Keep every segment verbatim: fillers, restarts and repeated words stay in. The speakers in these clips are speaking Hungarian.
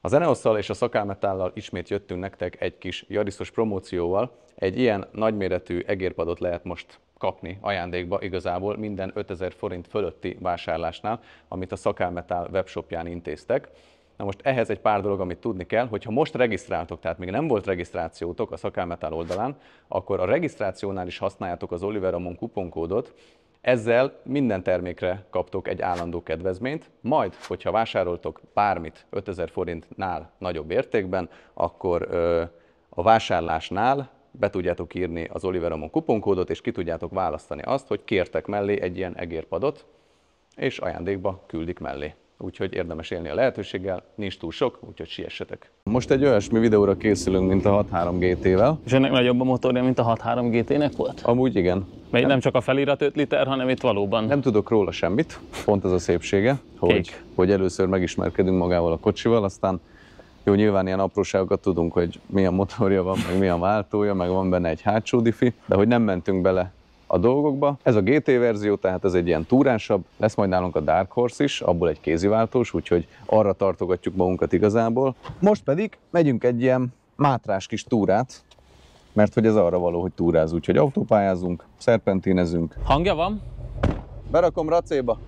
A Zeneosszal és a Szakálmetállal ismét jöttünk nektek egy kis Jariszos promócióval. Egy ilyen nagyméretű egérpadot lehet most kapni ajándékba igazából minden ötezer forint fölötti vásárlásnál, amit a Szakálmetál webshopján intéztek. Na most ehhez egy pár dolog, amit tudni kell, hogyha most regisztráltok, tehát még nem volt regisztrációtok a Szakálmetál oldalán, akkor a regisztrációnál is használjátok az Oliver Ramon kuponkódot. Ezzel minden termékre kaptok egy állandó kedvezményt, majd, hogyha vásároltok bármit ötezer forintnál nagyobb értékben, akkor ö, a vásárlásnál be tudjátok írni az Oliver Ramon kuponkódot, és ki tudjátok választani azt, hogy kértek mellé egy ilyen egérpadot, és ajándékba küldik mellé. Úgyhogy érdemes élni a lehetőséggel, nincs túl sok, úgyhogy siessetek. Most egy olyasmi videóra készülünk, mint a hatvanhárom gé té-vel. És ennek nagyobb a motorja, mint a hatvanhárom gé té-nek volt? Amúgy igen. Mert nem. nem csak a felirat öt liter, hanem itt valóban... Nem tudok róla semmit, pont ez a szépsége, hogy, hogy először megismerkedünk magával a kocsival, aztán jó, nyilván ilyen apróságokat tudunk, hogy milyen motorja van, meg milyen váltója, meg van benne egy hátsó diffi, de hogy nem mentünk bele a dolgokba. Ez a gé té verzió, tehát ez egy ilyen túrásabb, lesz majd nálunk a Dark Horse is, abból egy kéziváltós, úgyhogy arra tartogatjuk magunkat igazából. Most pedig megyünk egy ilyen mátrás kis túrát, mert hogy ez arra való, hogy túráz, úgyhogy autópályázunk, szerpentinezünk. Hangja van? Berakom racéba.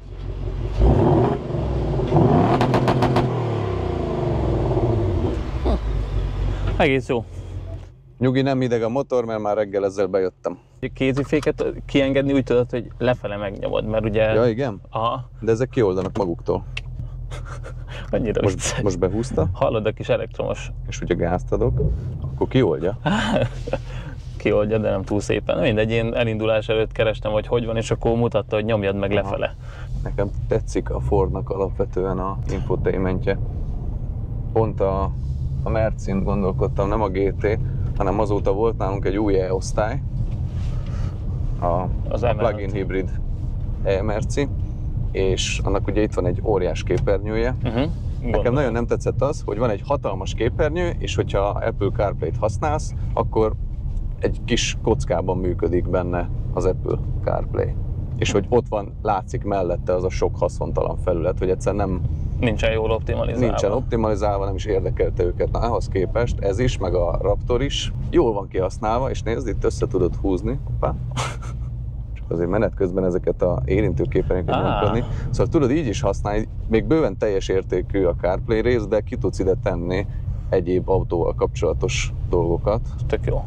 Egész jó. Nyugi, nem hideg a motor, mert már reggel ezzel bejöttem. Kéziféket kiengedni úgy tudod, hogy lefele megnyomod, mert ugye... Ja, igen? Aha. De ezek kioldanak maguktól. Annyira most, vicces. most behúzta. Hallod a kis elektromos. És ugye gázt adok, akkor kioldja. Kioldja, de nem túl szépen. Mindegy, én elindulás előtt kerestem, hogy hogy van, és akkor mutatta, hogy nyomjad meg Aha. lefele. Nekem tetszik a Fordnak alapvetően a infotainmentje. Pont a, a Mercin gondolkodtam, nem a gé té, hanem azóta volt nálunk egy új E-osztály, a, Az a plug-in hibrid E-Merci, és annak ugye itt van egy óriás képernyője. Uh-huh. Nekem nagyon nem tetszett az, hogy van egy hatalmas képernyő, és hogyha Apple CarPlay-t használsz, akkor egy kis kockában működik benne az Apple CarPlay. És hogy ott van, látszik mellette az a sok haszontalan felület, hogy egyszerűen nem... Nincsen jól optimalizálva. Nincsen optimalizálva, nem is érdekelte őket. Na, ehhez képest ez is, meg a Raptor is jól van kihasználva, és nézd, itt össze tudod húzni. Hoppá. Csak azért menet közben ezeket a érintőképernyőket ah. nyomkodni. Szóval tudod így is használni, még bőven teljes értékű a CarPlay rész, de ki tudsz ide tenni egyéb autóval kapcsolatos dolgokat. Tök jó.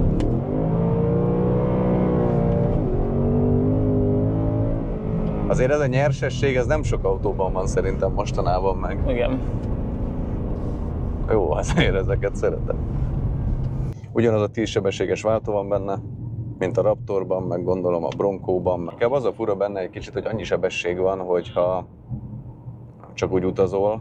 Azért ez a nyersesség, ez nem sok autóban van szerintem mostanában meg. Igen. Jó, azért ezeket szeretem. Ugyanaz a tíz sebességes váltó van benne, mint a Raptorban, meg gondolom a Broncóban. Nekem az a fura benne egy kicsit, hogy annyi sebesség van, hogyha csak úgy utazol,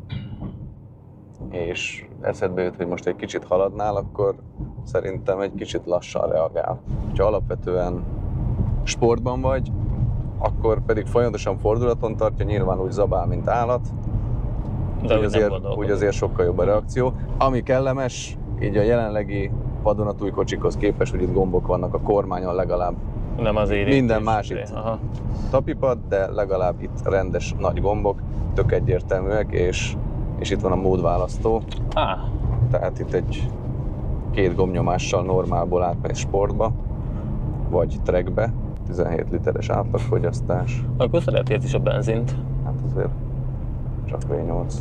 és eszedbe jut, hogy most egy kicsit haladnál, akkor szerintem egy kicsit lassan reagál. Ha alapvetően sportban vagy, akkor pedig folyamatosan fordulaton tartja, nyilván úgy zabál, mint állat. De úgy, azért, úgy azért sokkal jobb a reakció. Ami kellemes, így a jelenlegi vadonatúj kocsikhoz képest, hogy itt gombok vannak a kormányon legalább. Nem az érintés. Minden más itt Aha. tapipad, de legalább itt rendes nagy gombok, tök egyértelműek, és, és itt van a módválasztó. Ah. Tehát itt egy két gombnyomással normálból átmegy sportba, vagy trackbe. tizenhét literes átlagfogyasztás. Akkor szeretért is a benzint. Hát azért csak vé nyolc.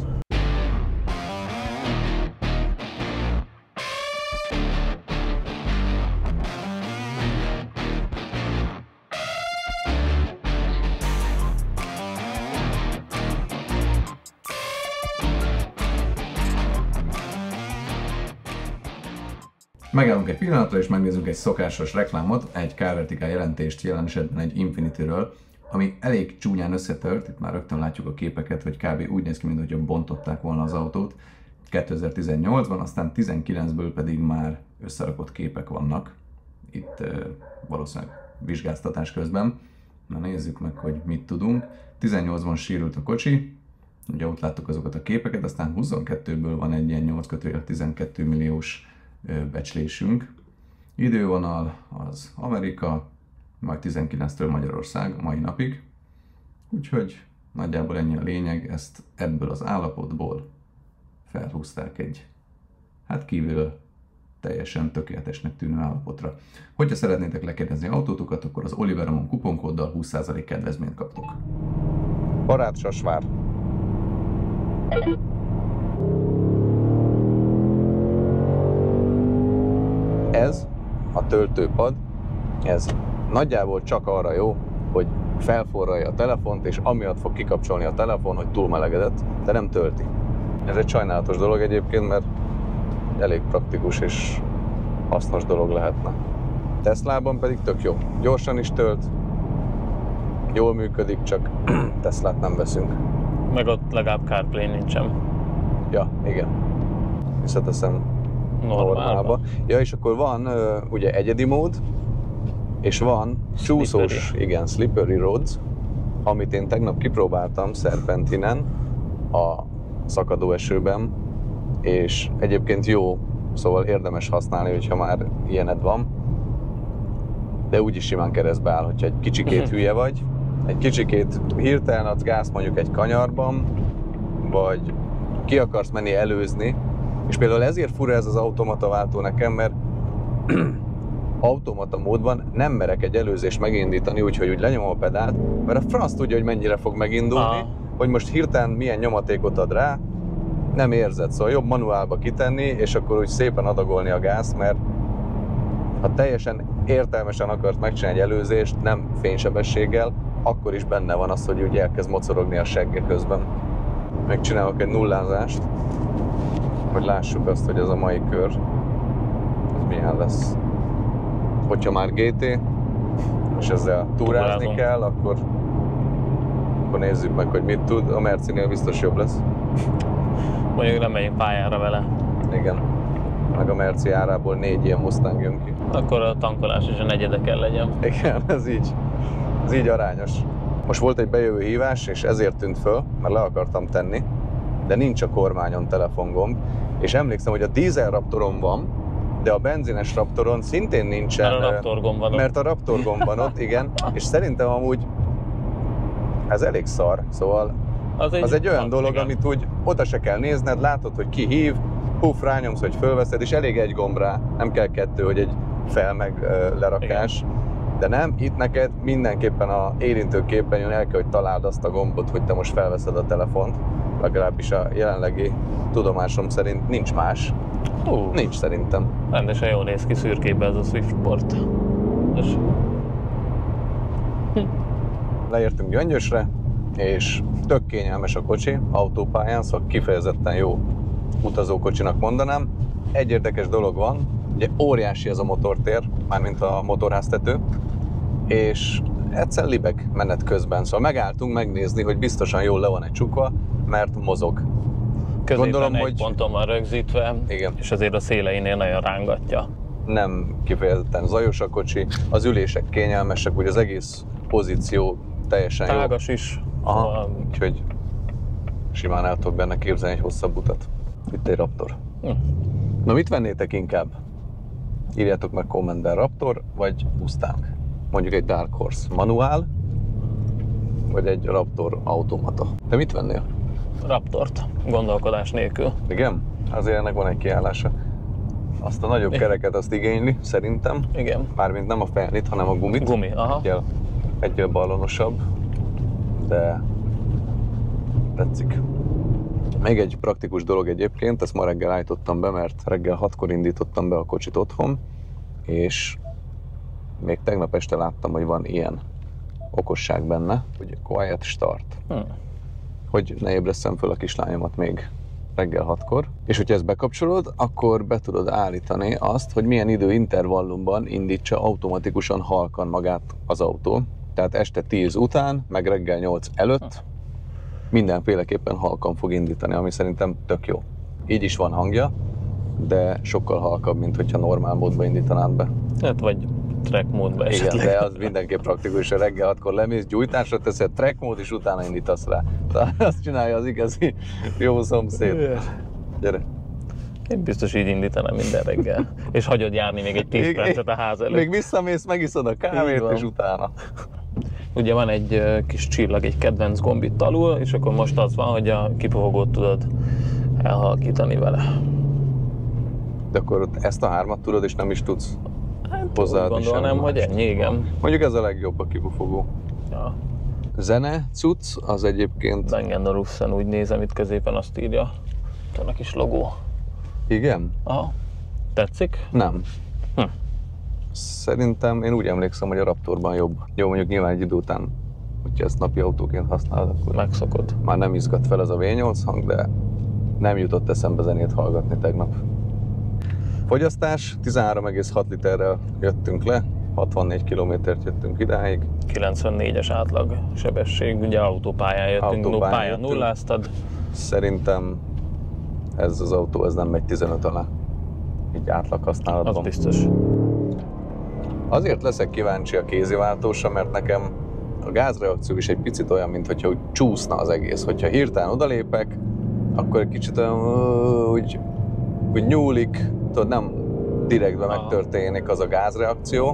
Megállunk egy pillanatra és megnézzük egy szokásos reklámot, egy Car Vertical jelentést, jelen esetben egy Infinity-ről, ami elég csúnyán összetört, itt már rögtön látjuk a képeket, hogy kb. Úgy néz ki, mintha bontották volna az autót kétezer-tizennyolcban, aztán tizenkilencből pedig már összerakott képek vannak, itt e, valószínűleg vizsgáztatás közben. Na nézzük meg, hogy mit tudunk. tizennyolcban sérült a kocsi, ugye ott láttuk azokat a képeket, aztán huszonkettőből van egy ilyen nyolc kötőjel tizenkét milliós becslésünk. Idővonal az Amerika, majd tizenkilenctől Magyarország a mai napig. Úgyhogy nagyjából ennyi a lényeg, ezt ebből az állapotból felhúzták egy, hát kívül teljesen tökéletesnek tűnő állapotra. Hogyha szeretnétek lekérdezni autótokat, akkor az Oliveramon kuponkóddal húsz százalék kedvezményt kaptok. Barátsasvár. Ez a töltőpad, ez nagyjából csak arra jó, hogy felforralja a telefont, és amiatt fog kikapcsolni a telefon, hogy túlmelegedett, de nem tölti. Ez egy sajnálatos dolog egyébként, mert elég praktikus és hasznos dolog lehetne. Teslában pedig tök jó. Gyorsan is tölt, jól működik, csak Teslát nem veszünk. Meg ott legalább CarPlay nincsen. Ja, igen. Visszateszem normálba. Ja, és akkor van ugye egyedi mód, és van csúszós, slippery. Igen, slippery roads, amit én tegnap kipróbáltam Serpentinen a szakadó esőben, és egyébként jó, szóval érdemes használni, hogyha már ilyened van, de úgyis simán keresztbe áll, hogyha egy kicsikét hülye vagy, egy kicsikét hirtelen adsz gáz mondjuk egy kanyarban, vagy ki akarsz menni előzni, és például ezért fura ez az automata váltó nekem, mert automata módban nem merek egy előzést megindítani, úgyhogy úgy lenyomom a pedált, mert a franc tudja, hogy mennyire fog megindulni, ah. hogy most hirtelen milyen nyomatékot ad rá, nem érzed, szóval jobb manuálba kitenni, és akkor úgy szépen adagolni a gáz, mert ha teljesen értelmesen akarsz megcsinálni egy előzést, nem fénysebességgel, akkor is benne van az, hogy úgy elkezd mocorogni a segge közben. Megcsinálok egy nullázást, hogy lássuk azt, hogy ez a mai kör, ez milyen lesz. Hogyha már gé té, és ezzel túrázni Túrázom. kell, akkor, akkor nézzük meg, hogy mit tud. A Mercinél biztos jobb lesz. Mondjuk nem megyünk pályára vele. Igen. Meg a Merci árából négy ilyen Mustang jön ki. Akkor a tankolás is a negyede kell legyen. Igen, ez így. Ez így arányos. Most volt egy bejövő hívás, és ezért tűnt föl, mert le akartam tenni, de nincs a kormányon telefongomb, és emlékszem, hogy a dízel Raptoron van, de a benzines Raptoron szintén nincsen. Mert a Raptor gomb van ott. Mert a Raptor gomb van ott, igen. És szerintem amúgy ez elég szar, szóval az egy, az egy olyan dolog, igen. amit úgy oda se kell nézned, látod, hogy ki hív, puff, rányomsz, hogy fölveszed, és elég egy gomb rá, nem kell kettő, hogy egy fel meg uh, lerakás. Igen. De nem, itt neked mindenképpen a érintő képernyőn el kell, hogy találd azt a gombot, hogy te most felveszed a telefont. Legalábbis a jelenlegi tudomásom szerint nincs más. Uh, nincs szerintem. Rendesen jól néz ki szürkébe ez a Swiftport. És... Hm. Leértünk Gyöngyösre, és tök kényelmes a kocsi, autópályán, szóval kifejezetten jó utazókocsinak mondanám. Egy érdekes dolog van, ugye óriási ez a motortér, mármint a motorháztető, és egyszer libeg menet közben, szóval megálltunk megnézni, hogy biztosan jól le van egy csukva, mert mozog. Középen Gondolom, egy hogy... ponton van rögzítve, igen. és azért a széleinél nagyon rángatja. Nem kifejezetten zajos a kocsi, az ülések kényelmesek, ugye az egész pozíció teljesen jó. Tágas is. Aha, szóval... úgyhogy simán el tudok benne képzelni egy hosszabb utat. Itt egy Raptor. Hm. Na mit vennétek inkább? Írjátok meg kommentben, Raptor vagy Mustang? Mondjuk egy Dark Horse manuál, vagy egy Raptor automata. Te mit vennél? Raptort, gondolkodás nélkül. Igen? Azért ennek van egy kiállása. Azt a nagyobb kereket azt igényli, szerintem. Igen. Mármint nem a felnit, hanem a gumit. Gumi, aha. Egyel, egyel ballonosabb, de tetszik. Még egy praktikus dolog egyébként, ezt ma reggel állítottam be, mert reggel hatkor indítottam be a kocsit otthon, és még tegnap este láttam, hogy van ilyen okosság benne, hogy quiet start. Hmm. Hogy ne ébresszem föl a kislányomat még reggel hatkor. És hogyha ezt bekapcsolod, akkor be tudod állítani azt, hogy milyen időintervallumban indítsa automatikusan halkan magát az autó. Tehát este tíz után, meg reggel nyolc előtt mindenféleképpen halkan fog indítani, ami szerintem tök jó. Így is van hangja, de sokkal halkabb, mint hogyha normál módban indítanád be. Hát vagy track módban esetleg. Igen, de az mindenképp praktikus, hogy reggel hatkor lemész, gyújtásra teszed track mód, és utána indítasz rá. Tehát azt csinálja az igazi jó szomszéd. Gyere! Én biztos így indítanám minden reggel. És hagyod járni még egy tíz percet a ház előtt. Még visszamész, megiszod a kávét, és utána. Ugye van egy kis csillag, egy kedvenc gomb itt alul, és akkor most az van, hogy a kipufogót tudod elhalkítani vele. De akkor ott ezt a hármat tudod, és nem is tudsz Hát úgy hozzáadni gondolnám, semmi hogy mást. ennyi, igen. Mondjuk ez a legjobb a kibufogó. Ja. Zene cucc, az egyébként... Bang Olufsen úgy nézem, itt középen azt írja. Van a kis logó. Igen? Aha. Tetszik? Nem. Hm. Szerintem én úgy emlékszem, hogy a Raptorban jobb. Jó, mondjuk nyilván egy idő után, hogyha ezt napi autóként használod, akkor Megszokod. már nem izgat fel ez a vé nyolc hang, de nem jutott eszembe zenét hallgatni tegnap. Fogyasztás, tizenhárom egész hat literrel jöttünk le, hatvannégy kilométert jöttünk idáig. kilencvennégyes átlag sebesség, ugye autópályán jöttünk, Autópályán pályán jöttünk. nulláztad. Szerintem ez az autó ez nem megy tizenöt alá, így átlag Az használatban. biztos. Azért leszek kíváncsi a kéziváltósra, mert nekem a gázreakció is egy picit olyan, mintha úgy csúszna az egész. Hogyha hirtelen odalépek, akkor egy kicsit olyan, ö, úgy, úgy nyúlik, tudod, nem direktben Aha. megtörténik az a gázreakció.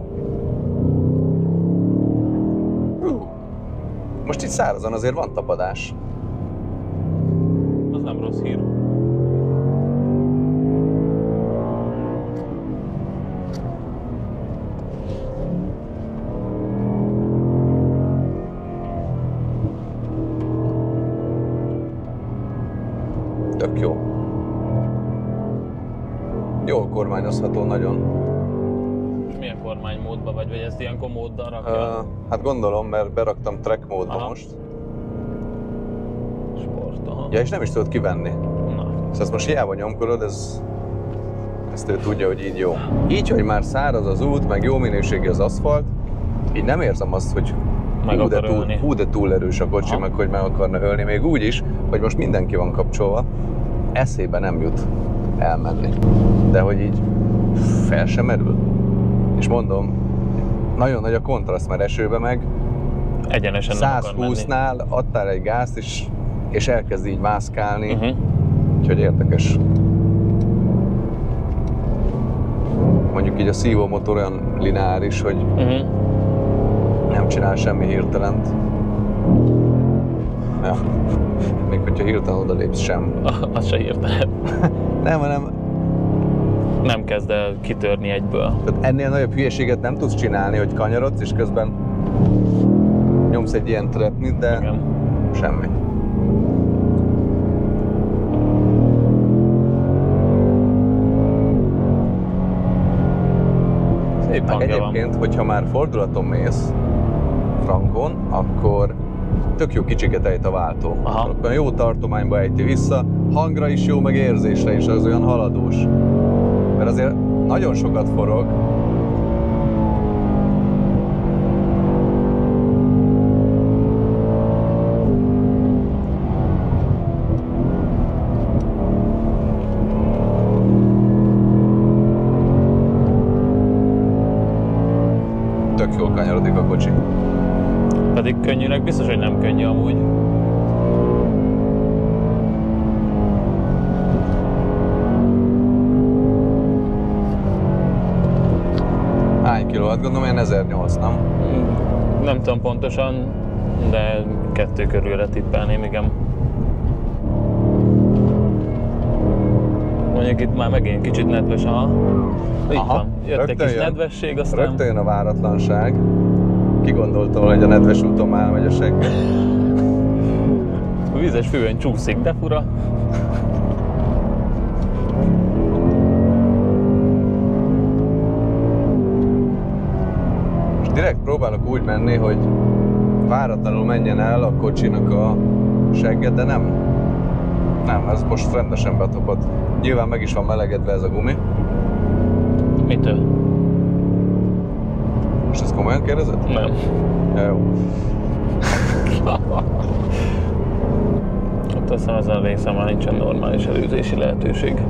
Hú. Most itt szárazon azért van tapadás. Az nem rossz hír. Tök jó. Jól kormányozható nagyon. Milyen kormánymódban vagy, vagy ezt ilyenkor móddal rakja? Uh, hát gondolom, mert beraktam track módba Aha. most. Sport, aha. Ja, és nem is tudod kivenni. Na. Szóval ezt most hiába nyomkodod, ez, ezt ő tudja, hogy így jó. Így, hogy már száraz az út, meg jó minőségű az aszfalt, így nem érzem azt, hogy Meg hú, de akar túl, ölni. hú, de túl erős a kocsi, Aha. meg hogy meg akarna ölni. Még úgy is, hogy most mindenki van kapcsolva, eszébe nem jut elmenni. De hogy így fel sem merül. És mondom, nagyon nagy a kontraszt, mert esőbe meg Egyenesen nem akar menni. százhúsznál adtál egy gázt, és, és elkezd így mászkálni. Uh-huh. Úgyhogy érdekes. Mondjuk így a szívómotor olyan lineáris, hogy Uh-huh. nem csinál semmi hirtelent. Ja. Még hogyha hirtelen odalépsz sem. Azt se hirtelen. Nem, hanem Nem kezd el kitörni egyből. tehát ennél nagyobb hülyeséget nem tudsz csinálni, hogy kanyarodsz, és közben nyomsz egy ilyen trepnit, de Igen. semmi. Szép Meg hangja van. egyébként, hogyha már fordulaton mész frankon, akkor tök jó kicsiket ejt a váltó. Aha. Akkor jó tartományba ejti vissza, hangra is jó, meg érzésre is, az olyan haladós. Mert azért nagyon sokat forog. Tök jól kanyarodik a kocsi. Pedig könnyűnek biztos, hogy nem könnyű amúgy. Hány kiló? Hát gondolom ilyen ezernyolc, nem? Nem tudom pontosan, de kettő körülre tippelném, igen. Mondjuk itt már megint kicsit nedves, aha. Így Aha, van, jött egy rögtön kis jön. nedvesség, aztán Rögtön jön a váratlanság. Ki gondolta volna, hogy a nedves úton már megy a segg. a vízes füvön csúszik, de fura. Most direkt próbálok úgy menni, hogy váratlanul menjen el a kocsinak a segge, de nem. Nem, ez most rendesen betopott. Nyilván meg is van melegedve ez a gumi. Mitől? Most ezt komolyan kérdezed? Nem. Ja, jó. Hát azt hiszem ezen a részen már nincsen normális előzési lehetőség.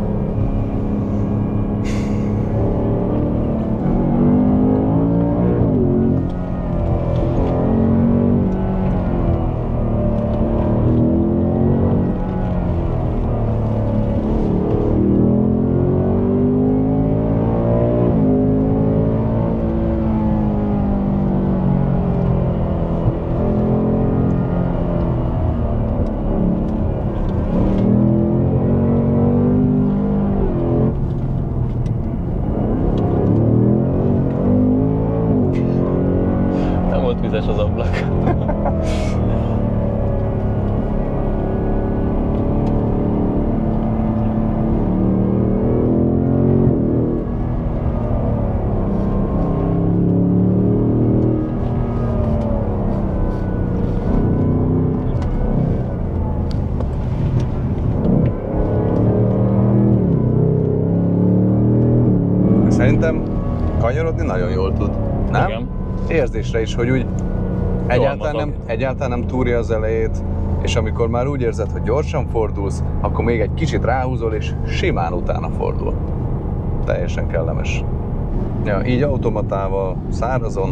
Szerintem kanyarodni nagyon jól tud. Nem? Igen. Érzésre is, hogy úgy egyáltalán nem, mozog. egyáltalán nem túrja az elejét, és amikor már úgy érzed, hogy gyorsan fordulsz, akkor még egy kicsit ráhúzol, és simán utána fordul. Teljesen kellemes. Ja, így automatával, szárazon,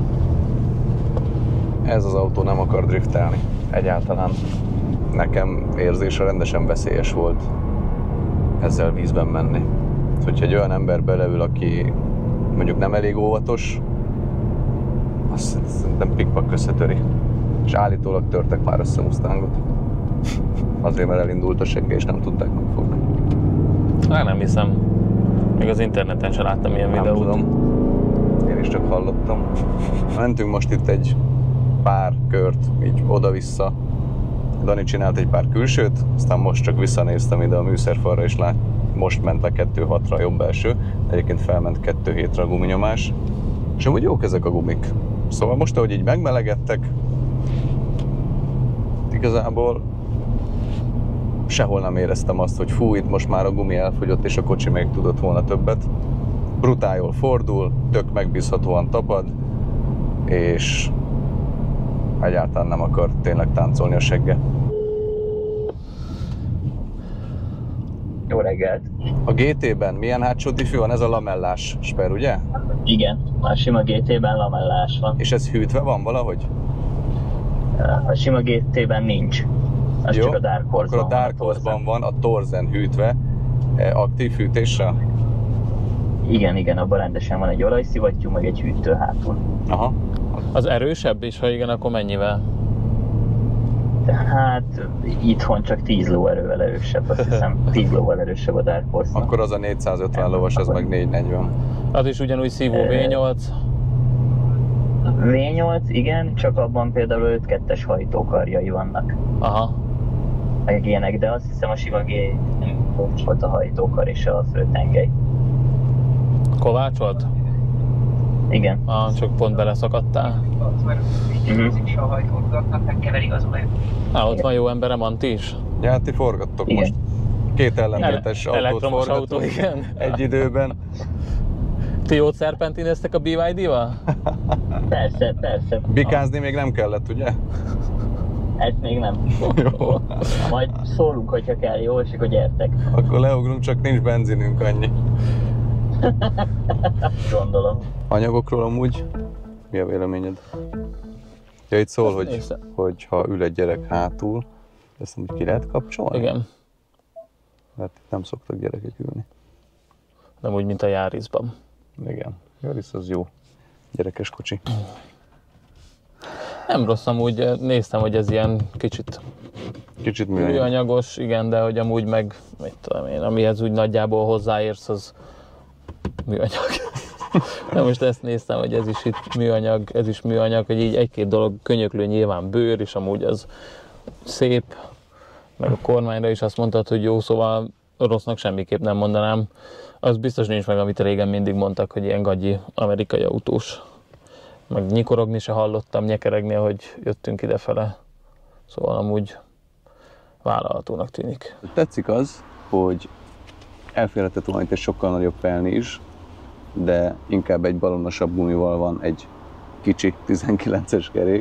ez az autó nem akar driftelni. Egyáltalán. Nekem érzése rendesen veszélyes volt ezzel vízben menni. Hogyha egy olyan ember beleül, aki mondjuk nem elég óvatos, azt szerintem pikpak összetöri. És állítólag törtek már össze Mustangot. Azért, mert elindult a segge, és nem tudták megfogni. Hát nem hiszem. Még az interneten sem láttam ilyen Nem videót. tudom. Én is csak hallottam. Mentünk most itt egy pár kört, így oda-vissza. Dani csinált egy pár külsőt, aztán most csak visszanéztem ide a műszerfalra, és lát, most ment le kettő hatra a jobb első. Egyébként felment kettő hétre a guminyomás. És amúgy jók ezek a gumik. Szóval most, ahogy így megmelegedtek, igazából sehol nem éreztem azt, hogy fú, itt most már a gumi elfogyott, és a kocsi még tudott volna többet. Brutál jól fordul, tök megbízhatóan tapad, és egyáltalán nem akar tényleg táncolni a segge. Jó reggelt! A gé té-ben milyen hátsó diffű van? Ez a lamellás sper, ugye? Igen, a sima gé té-ben lamellás van. És ez hűtve van valahogy? A sima gé té-ben nincs. Az Jó, csak a Dark akkor Horse-ban a Dark Horse-ban van a Torsen hűtve, aktív hűtéssel? Igen, igen, abban rendesen van egy olajszivattyú, meg egy hűtő hátul. Aha. Az erősebb is, ha igen, akkor mennyivel? Hát itthon csak tíz lóerővel erősebb, azt hiszem. tíz lóval erősebb a Dark Horse. Akkor az a négyszázötven lovas, az meg négyszáznegyven. Az is ugyanúgy szívó vé nyolc. vé nyolc, igen, csak abban például öt kettes hajtókarjai vannak. Aha. Meg ilyenek, de azt hiszem a sima gé té volt a hajtókar és a főtengely. Kovács volt? Igen. Ah, csak pont beleszakadtál. Mhm. a hajtóknak megkeverik az olajat. Ah, ott van jó emberem, Anti is? Ja, hát ti forgattok Igen. most. Két ellentétes Ele- autót elektromos forgatunk autó, igen. egy időben. Ti ott szerpentineztek a bé vé dé-val? Persze, persze. Bikázni még nem kellett, ugye? Ezt még nem. Jó. Majd szólunk, hogyha kell, jó? És akkor gyertek. Akkor leugrunk, csak nincs benzinünk annyi. Gondolom. Anyagokról amúgy mi a véleményed? Ja, itt szól, Ezt hogy, nézze. hogy ha ül egy gyerek hátul, ezt amúgy ki lehet kapcsolni? Igen. Mert itt nem szoktak gyerekek ülni. Nem úgy, mint a Yarisban. Igen. Yaris az jó. Gyerekes kocsi. Nem rossz, amúgy néztem, hogy ez ilyen kicsit Kicsit műanyag. műanyagos, igen, de hogy amúgy meg, mit tudom én, amihez úgy nagyjából hozzáérsz, az műanyag. De most ezt néztem, hogy ez is itt műanyag, ez is műanyag, hogy így egy-két dolog, könyöklő nyilván bőr, és amúgy az szép, meg a kormányra is azt mondtad, hogy jó, szóval rossznak semmiképp nem mondanám. Az biztos nincs meg, amit régen mindig mondtak, hogy ilyen gagyi amerikai autós. Meg nyikorogni se hallottam, nyekeregni, hogy jöttünk idefele. Szóval amúgy vállalhatónak tűnik. Tetszik az, hogy elférhetett volna itt egy sokkal nagyobb felni is, de inkább egy balonosabb gumival van egy kicsi tizenkilences kerék.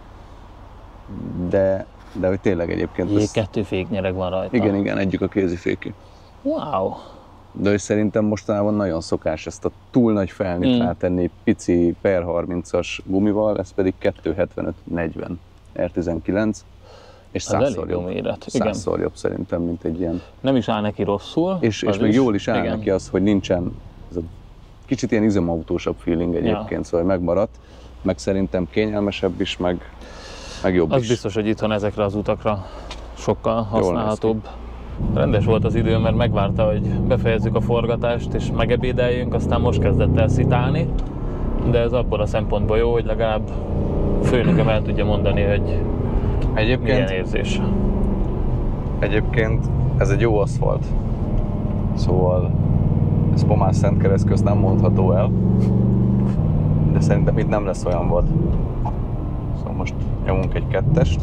De, de hogy tényleg egyébként... Jé, ez- kettő féknyereg van rajta. Igen, igen, egyik a kéziféki. Wow. De hogy szerintem mostanában nagyon szokás ezt a túl nagy felnit Mm. rátenni pici per harmincas gumival, ez pedig kettő hetvenöt negyven er tizenkilenc, és Az elég százszor jó jobb. méret. Igen. Százszor jobb szerintem, mint egy ilyen. Nem is áll neki rosszul. És, és az még jól is áll igen. neki az, hogy nincsen ez a kicsit ilyen üzemautósabb feeling egyébként, Ja. szóval megmaradt, meg szerintem kényelmesebb is, meg, meg jobb Az is. biztos, hogy itthon ezekre az utakra sokkal néz ki. használhatóbb. Rendes volt az idő, mert megvárta, hogy befejezzük a forgatást és megebédeljünk, aztán most kezdett el szitálni. De ez abból a szempontból jó, hogy legalább főnököm el tudja mondani, hogy milyen Egyébként, érzés. egyébként ez egy jó aszfalt, szóval ez Pomás Szentkereszt közt nem mondható el, de szerintem itt nem lesz olyan vad. Szóval most nyomunk egy kettest.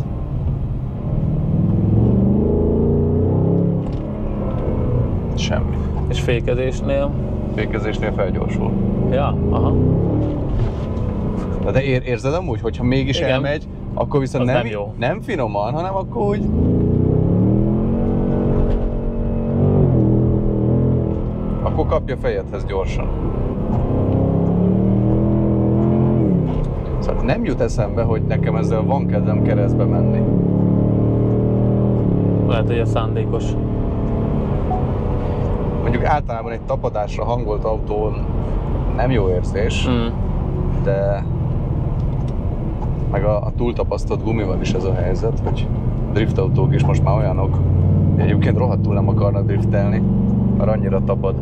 Semmi. És fékezésnél Fékezésnél felgyorsul. Ja, aha. Na de ér, érzed amúgy, hogyha mégis Igen. elmegy, akkor viszont Az nem, nem jó. nem finoman, hanem akkor úgy... Akkor kapja fejedhez gyorsan. Szóval nem jut eszembe, hogy nekem ezzel van kedvem keresztbe menni. Lehet, hogy ez szándékos. Mondjuk általában egy tapadásra hangolt autón nem jó érzés, Mm. de meg a, a túltapasztott gumival is ez a helyzet, hogy driftautók is most már olyanok, egyébként rohadtul nem akarnak driftelni, mert annyira tapad,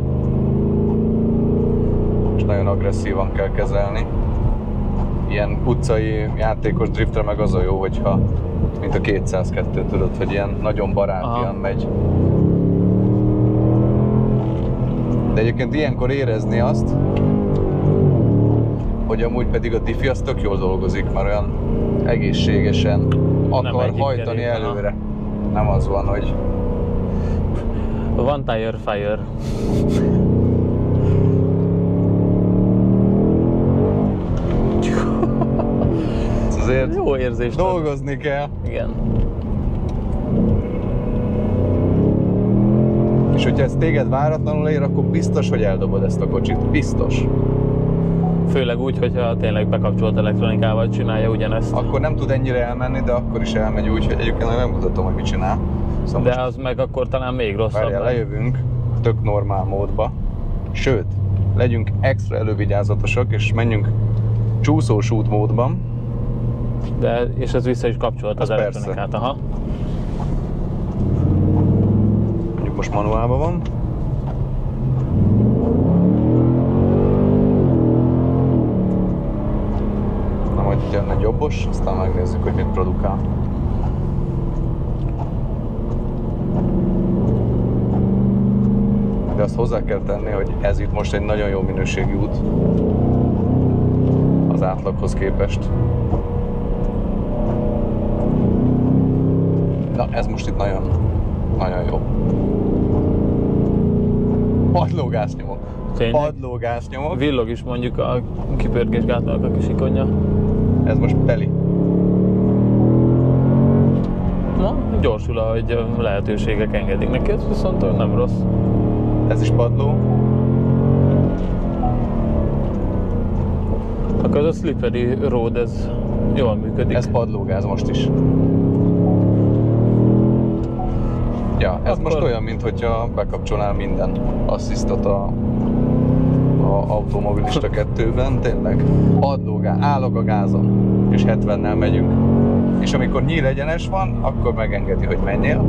és nagyon agresszívan kell kezelni. Ilyen utcai játékos driftre meg az a jó, hogyha mint a kétszázkettő, tudod, hogy ilyen nagyon barátian megy. De egyébként ilyenkor érezni azt, hogy amúgy pedig a diffi az tök jól dolgozik, mert olyan egészségesen akar egyik hajtani kerék, előre. Nem az van, hogy One tire fire. ez azért Jó érzést ad. dolgozni kell. Igen. És hogyha ez téged váratlanul ér, akkor biztos, hogy eldobod ezt a kocsit. Biztos. Főleg úgy, hogyha tényleg bekapcsolt elektronikával csinálja ugyanezt. Akkor nem tud ennyire elmenni, de akkor is elmegy úgy, hogy egyébként nem mutatom, hogy mit csinál. Szóval De az meg akkor talán még rosszabb. várjál, lesz. lejövünk tök normál módba. Sőt, legyünk extra elővigyázatosak, és menjünk csúszós út módban. De, és ez vissza is kapcsolt az, Az persze. elektronikát. Aha. Mondjuk most manuálban van. Na majd itt jön egy jobbos, aztán megnézzük, hogy mit produkál. De azt hozzá kell tenni, hogy ez itt most egy nagyon jó minőségű út az átlaghoz képest. Na, ez most itt nagyon, nagyon jó. Padlógáznyomok. Tényleg? Padlógáznyomok. Villog is mondjuk a kipörgésgátlónak a kis ikonja. Ez most teli. Na, gyorsul, ahogy a lehetőségek engedik neki, ez viszont nem rossz. Ez is padló. Akkor az a slippery road, ez jól működik. Ez padlógáz most is. Ja, ez Akkor- most olyan, mintha bekapcsolnál minden asszisztot a, a Automobilista kettőben, tényleg. Padlógáz, állok a gázon, és hetvennel megyünk. És amikor nyíl egyenes van, akkor megengedi, hogy menjél.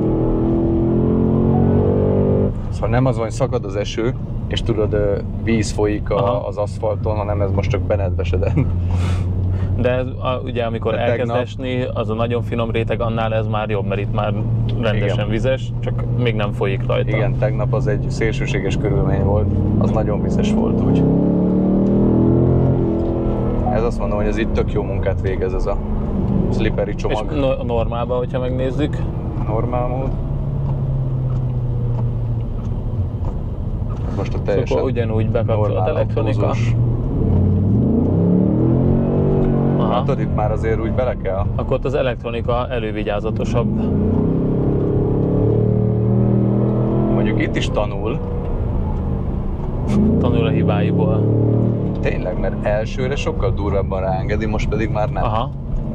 Szóval nem az van, hogy szakad az eső, és tudod, víz folyik Aha. a, az aszfalton, hanem ez most csak benedveseden. De ez, a, ugye amikor De elkezd tegnap- esni, az a nagyon finom réteg, annál ez már jobb, mert itt már rendesen Igen. vizes, csak még nem folyik rajta. Igen, tegnap az egy szélsőséges körülmény volt, az nagyon vizes volt úgy. Ez azt mondom, hogy ez itt tök jó munkát végez, ez a slippery És csomag. no- normálban, hogyha megnézzük, Normál mód. Most a teljesen akkor ugyanúgy bekapcsolt normál elektronika. autózós. Aha. Hát itt már azért úgy bele kell. Akkor ott az elektronika elővigyázatosabb. Mondjuk itt is tanul, Tanul a hibáiból. tényleg, mert elsőre sokkal durvábban ráengedi, most pedig már nem. Aha.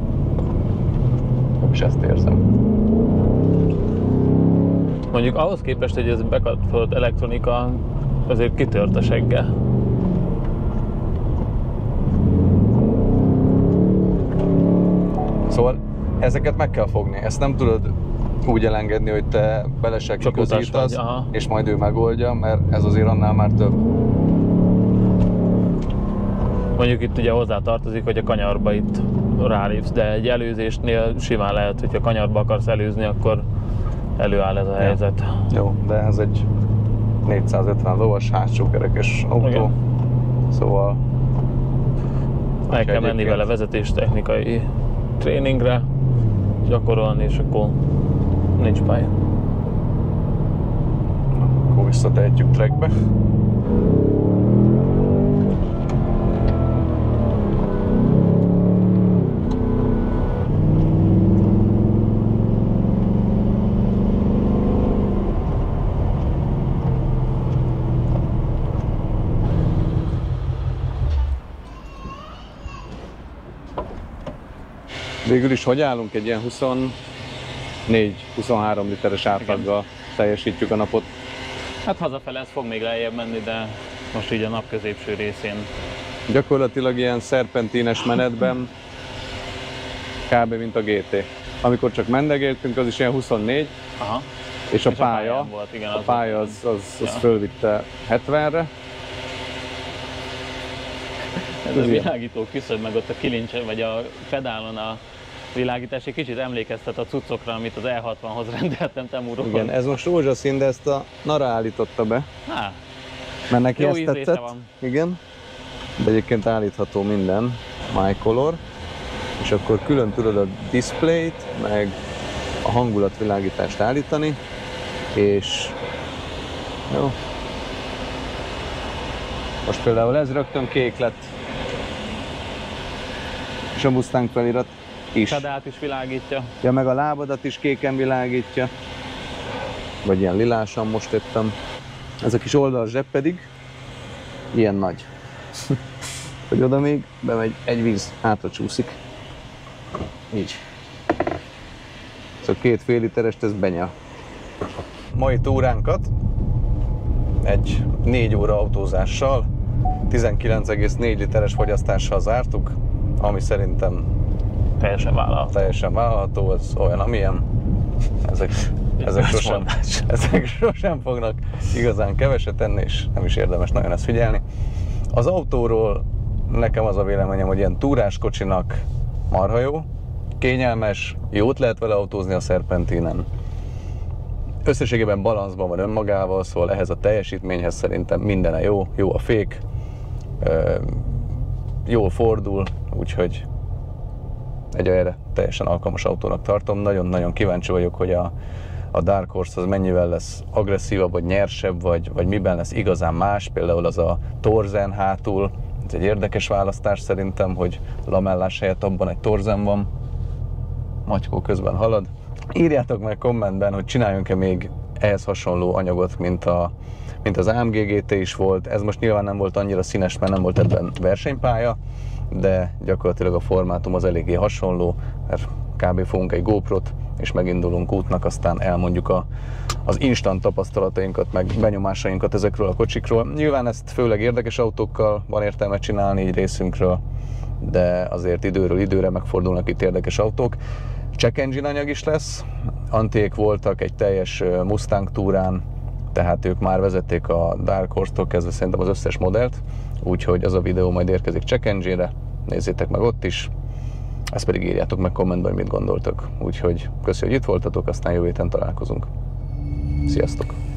És ezt érzem. Mondjuk ahhoz képest, hogy ez bekapcsolt elektronika, azért kitört a segge. Szóval ezeket meg kell fogni, ezt nem tudod úgy elengedni, hogy te bele se Csak utas kiközítasz, vagy, aha. és majd ő megoldja, mert ez azért annál már több. Mondjuk itt ugye hozzá tartozik, hogy a kanyarba itt rálépsz, de egy előzésnél simán lehet, hogyha kanyarba akarsz előzni, akkor előáll ez a helyzet. Jó, de ez egy négyszázötven lovas hátsó kerekes autó, Igen. szóval El kell menni egyébként- vele vezetéstechnikai tréningre, gyakorolni, és akkor nincs baj. akkor visszatehetjük trackbe. Végül is hogy állunk? Egy ilyen huszonnégy-huszonhárom literes átlaggal teljesítjük a napot. Hát hazafele ez fog még lejjebb menni, de most így a nap középső részén. Gyakorlatilag ilyen szerpentines menetben kb. Mint a gé té. Amikor csak mendegéltünk, az is ilyen huszonnégy, Aha. és a És a pálya, pályán volt, igen, a az pálya volt. az, az, az Ja. fölvitte hetvenre. Ez a világító küszöb, meg ott a kilincsen, vagy a pedálon a világítás egy kicsit emlékeztet a cuccokra, amit az E hatvanhoz rendeltem Temuról. Igen, ez most rózsaszín, de ezt a Nara állította be, Há, mert neki Jó ezt ízlése tetszett. van. Igen, de egyébként állítható minden, My Color, és akkor külön tudod a displayt, meg a hangulatvilágítást állítani, és jó. Most például ez rögtön kék lett, és a Mustang felirat is. pedált is világítja. Ja, meg a lábadat is kéken világítja, vagy ilyen lilásan most éppen. Ez a kis oldalzseb pedig ilyen nagy, hogy oda még bemegy egy víz, hátra csúszik. Így. Szóval két fél literest ez benyel. Mai túránkat egy négy óra autózással, tizenkilenc egész négy literes fogyasztással zártuk, ami szerintem Teljesen vállalható. teljesen vállalható, ez olyan, amilyen. Ezek, ezek, sosem, ezek sosem fognak igazán keveset enni, és nem is érdemes nagyon ezt figyelni. Az autóról nekem az a véleményem, hogy ilyen túráskocsinak marha jó, kényelmes, jót lehet vele autózni a szerpentinen. Összességében balanszban van önmagával, szóval ehhez a teljesítményhez szerintem mindene jó, jó a fék, jól fordul, úgyhogy egy erre teljesen alkalmas autónak tartom. Nagyon-nagyon kíváncsi vagyok, hogy a, a Dark Horse az mennyivel lesz agresszívabb, vagy nyersebb, vagy, vagy miben lesz igazán más. Például az a torzen hátul, ez egy érdekes választás szerintem, hogy lamellás helyett abban egy torzen van. Matykó közben halad. Írjátok meg kommentben, hogy csináljunk-e még ehhez hasonló anyagot, mint, a, mint az á em gé gé té is volt. Ez most nyilván nem volt annyira színes, mert nem volt ebben versenypálya, de gyakorlatilag a formátum az eléggé hasonló, mert kb. Fogunk egy GoPro-t, és megindulunk útnak, aztán elmondjuk a, az instant tapasztalatainkat, meg benyomásainkat ezekről a kocsikról. Nyilván ezt főleg érdekes autókkal van értelme csinálni így részünkről, de azért időről időre megfordulnak itt érdekes autók. Check engine anyag is lesz, Antiék voltak egy teljes Mustang túrán, tehát ők már vezették a Dark Horse-tól kezdve szerintem az összes modellt, úgyhogy az a videó majd érkezik Check Engine-re, nézzétek meg ott is, ezt pedig írjátok meg kommentben, hogy mit gondoltok. Úgyhogy köszi, hogy itt voltatok, aztán jövő héten találkozunk. Sziasztok!